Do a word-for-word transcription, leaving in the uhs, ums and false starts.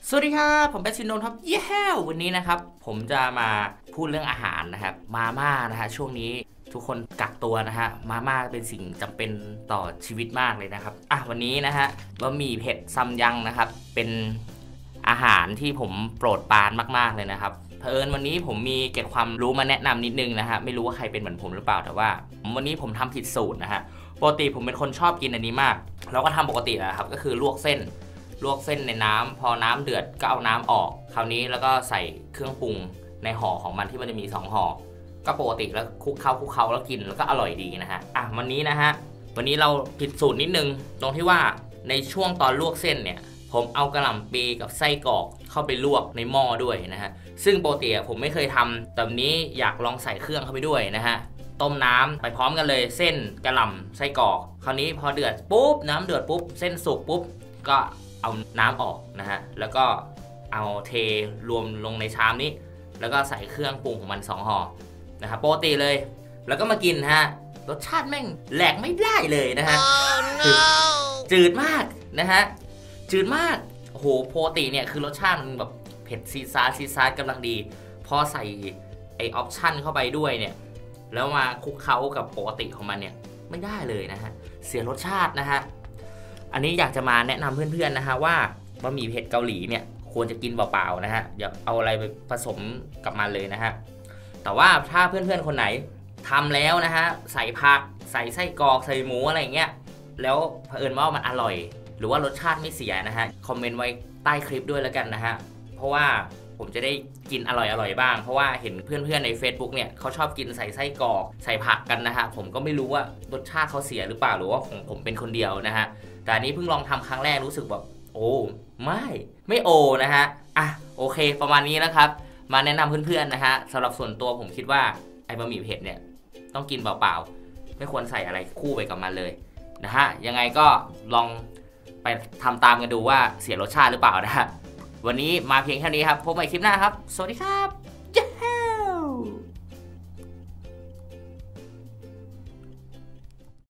สวัสดีครับผมเป็นชินนท์ครับเย้วันนี้นะครับผมจะมาพูดเรื่องอาหารนะครับมาม่านะฮะช่วงนี้ทุกคนกักตัวนะฮะมาม่าเป็นสิ่งจำเป็นต่อชีวิตมากเลยนะครับอ่ะวันนี้นะฮะบะหมี่เผ็ดซัมยังนะครับเป็นอาหารที่ผมโปรดปรานมากๆเลยนะครับเผอิญวันนี้ผมมีเก็บความรู้มาแนะนำนิดนึงนะฮะไม่รู้ว่าใครเป็นเหมือนผมหรือเปล่าแต่ว่าวันนี้ผมทำผิดสูตรนะฮะปกติผมเป็นคนชอบกินอันนี้มากเราก็ทำปกตินะครับก็คือลวกเส้นลวกเส้นในน้ำพอน้ำเดือดก็เอาน้ำออกคราวนี้แล้วก็ใส่เครื่องปรุงในห่อของมันที่มันจะมีสองห่อก็ปกติแล้วคลุกเคล้าคลุกเคล้าแล้วกินแล้วก็อร่อยดีนะฮะอ่ะวันนี้นะฮะวันนี้เราผิดสูตรนิดนึงตรงที่ว่าในช่วงตอนลวกเส้นเนี่ยผมเอากระหล่ำปีกับไส้กรอกเข้าไปลวกในหม้อด้วยนะฮะซึ่งปกติผมไม่เคยทำแต่วันนี้อยากลองใส่เครื่องเข้าไปด้วยนะฮะต้มน้ำไปพร้อมกันเลยเส้นกระหล่ำไส้กรอกคราวนี้พอเดือดปุ๊บน้ำเดือดปุ๊บเส้นสุกปุ๊บก็เอาน้ำออกนะฮะแล้วก็เอาเทรวมลงในชามนี้แล้วก็ใส่เครื่องปรุงของมันสองห่อนะครับปกติเลยแล้วก็มากินฮะรสชาติแม่งแหลกไม่ได้เลยนะฮะ oh, no. จืดมากนะฮะจืดมากโอ้โหปกติเนี่ยคือรสชาติมันแบบเผ็ดซีซาซีซากำลังดีพอใส่ไอออปชั่นเข้าไปด้วยเนี่ยแล้วมาคลุกเคล้ากับปกติของมันเนี่ยไม่ได้เลยนะฮะเสียรสชาตินะฮะอันนี้อยากจะมาแนะนำเพื่อนๆนะฮะว่าบะหมี่เผ็ดเกาหลีเนี่ยควรจะกินเปล่าๆนะฮะอย่าเอาอะไรไปผสมกับมันเลยนะฮะแต่ว่าถ้าเพื่อนๆคนไหนทำแล้วนะฮะใส่ผักใส่ไส้กรอกใส่หมูอะไรเงี้ยแล้วเผอิญว่ามันอร่อยหรือว่ารสชาติไม่เสียนะฮะคอมเมนต์ไว้ใต้คลิปด้วยแล้วกันนะฮะเพราะว่าผมจะได้กินอร่อยๆบ้างเพราะว่าเห็นเพื่อนๆใน Facebook เนี่ยเขาชอบกินใส่ไส้กรอกใส่ผักกันนะฮะผมก็ไม่รู้ว่ารสชาติเขาเสียหรือเปล่าหรือว่าของผมเป็นคนเดียวนะฮะแต่อันนี้เพิ่งลองทำครั้งแรกรู้สึกแบบโอ้ไม่ไม่โอนะฮะอ่ะโอเคประมาณนี้นะครับมาแนะนำเพื่อนๆนะฮะสำหรับส่วนตัวผมคิดว่าไอ้บะหมี่เผ็ดเนี่ยต้องกินเปล่าๆไม่ควรใส่อะไรคู่ไปกับมันเลยนะฮะยังไงก็ลองไปทำตามกันดูว่าเสียรสชาติหรือเปล่านะฮะวันนี้มาเพียงแค่นี้ครับพบกันใหม่คลิปหน้าครับสวัสดีครับ